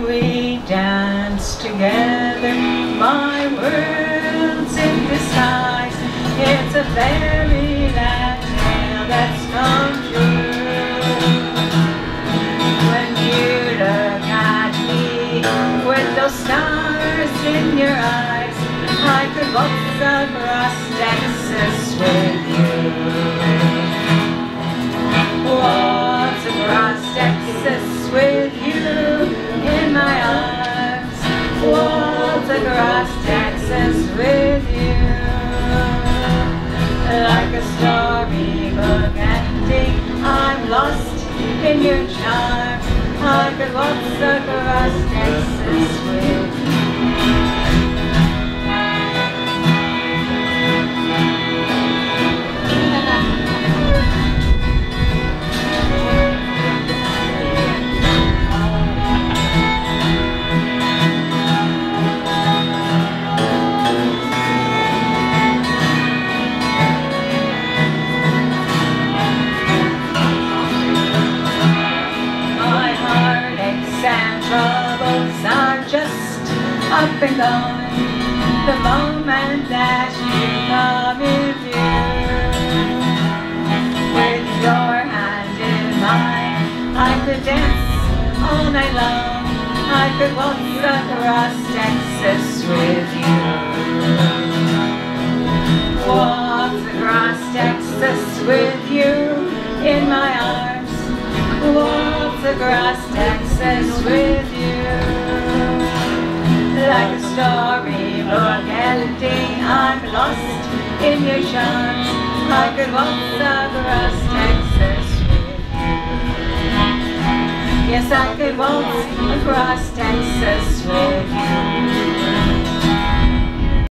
we dance together, my world's in disguise. It's a fairyland tale that's come true. When you look at me with those stars in your eyes, I could waltz across Texas with you. Waltz across Texas with you in my arms. Waltz across Texas with you. Like a storybook ending, I'm lost in your charm. I could waltz across Texas with you. And troubles are just up and gone the moment that you come in view. With your hand in mine, I could dance all night long. I could waltz across Texas with you. Waltz across Texas with you in my arms. Waltz across Texas with you. Like a storybook ending, I'm lost in your charms. I could waltz across Texas with you. Yes, I could waltz across Texas with you.